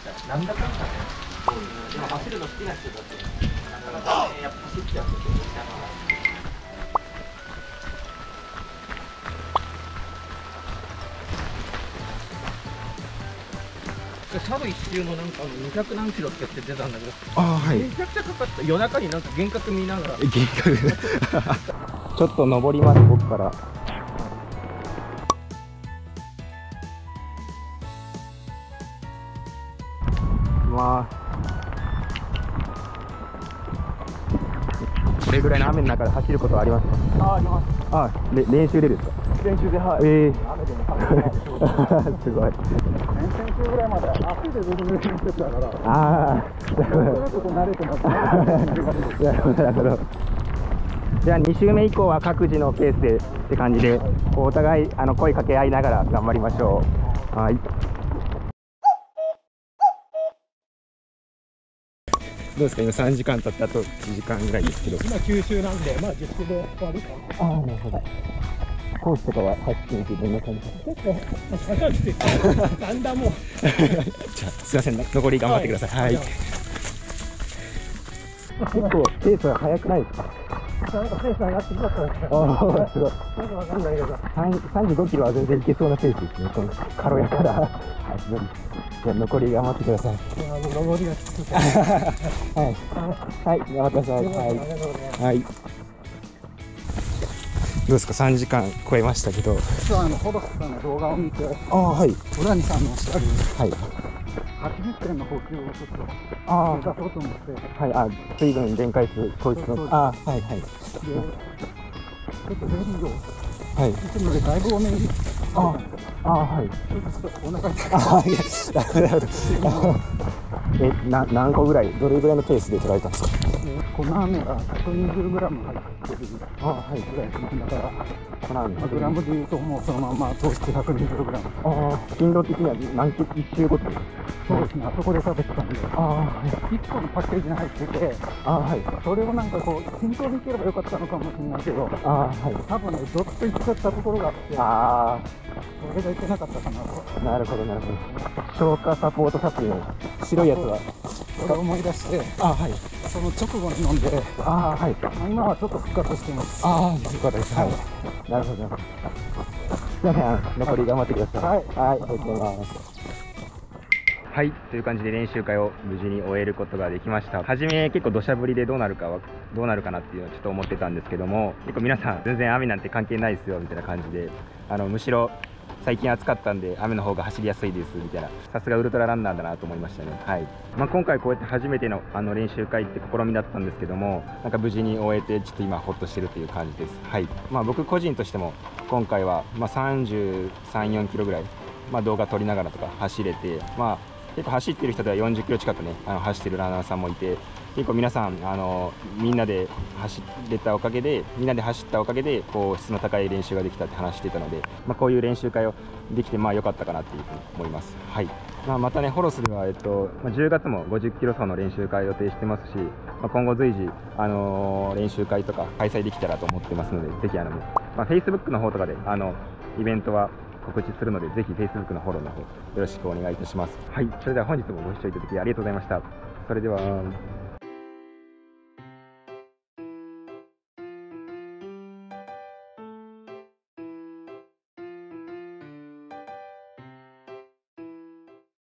なんだかんだね。でも走るの好きな人だってなかなかね、やっぱ走っちゃうとなかなか。佐渡一周のなんか200何キロって出たんだけど、めちゃくちゃかかった。夜中になんか幻覚見ながら。 幻覚ちょっと登ります、僕から。これぐらいの雨の中で走ることはありますか？ あります。 練習でですか？ 練習で、はい。雨でもすごい。 先週ぐらいまで足でずっと練習してたから。 なんとなく慣れてます。 なるほど、なるほど。じゃあ2週目以降は各自のペースでって感じで、お互い声かけ合いながら頑張りましょう。はい。どうですか、今3時間経ってあと1時間ぐらいですけど。 今9周なんで、まあ10周で終わるかな。 なるほど。コースとかは走ってみてどんな感じですか？ 結構坂がきつい。だんだんもう。 じゃあすいません、残り頑張ってください。はい。結構ペースは速くないですか？ なんかペース上がってきましたね。 すごい。 なんかわかんないけど。 35キロは全然いけそうなペースですね。この軽やかな足取り。じゃあ残り頑張ってください。 上りがきつくて。 はい。頑張ってください。はい。どうですか、3時間超えましたけど。 実はホロスさんの動画を見て、 はい。 小谷さんのおっしゃる、 はい。 80点の補給をちょっと目指そうと思って。 はい、水分、電解質、糖質の。はい。で、ちょっとゼリーを、 はい。 いつもよりだいぶ多めに。 はい。 ちょっとお腹痛い。 なるほど。何個ぐらい、どれぐらいのペースで取られたんですか？ 粉飴が 120g 入ってるぐらいなんだから、グラムでいうともうそのまま糖質 120g。 頻度的には1周ごとですか？ そうですね、あそこで食べてたんで、1個のパッケージに入ってて、それをなんかこう均等にいければよかったのかもしれないけど、多分ね、どっといっちゃったところがあって、それがいけなかったかなと。 なるほど、なるほど。消化サポートサプリの白いやつはそれを思い出して、その直後に飲んで、今はちょっと復活してます。 よかったです。なるほど、なるほど。すいません、残り頑張ってください。はい、ありがとうございます。はい、という感じで練習会を無事に終えることができました。初め結構土砂降りでどうなるかなっていうのをちょっと思ってたんですけども、結構皆さん全然雨なんて関係ないですよみたいな感じで、むしろ最近暑かったんで雨の方が走りやすいですみたいな、さすがウルトラランナーだなと思いましたね。はい。今回こうやって初めての練習会って試みだったんですけども、なんか無事に終えてちょっと今ホッとしてるという感じです。はい。僕個人としても今回は33、4キロぐらい動画撮りながらとか走れて、結構走ってる人では40キロ近くね走ってるランナーさんもいて、結構皆さんみんなで走ったおかげでこう質の高い練習ができたって話していたので、こういう練習会をできて良かったかなっていうふうに思います。はい。またね、ホロスでは10月も50キロ走の練習会を予定してますし、今後随時練習会とか開催できたらと思ってますので、ぜひFacebook の方とかでイベントは告知するので、ぜひ Facebook のフォローの方よろしくお願いいたします。はい、それでは本日もご視聴いただきありがとうございました。それでは。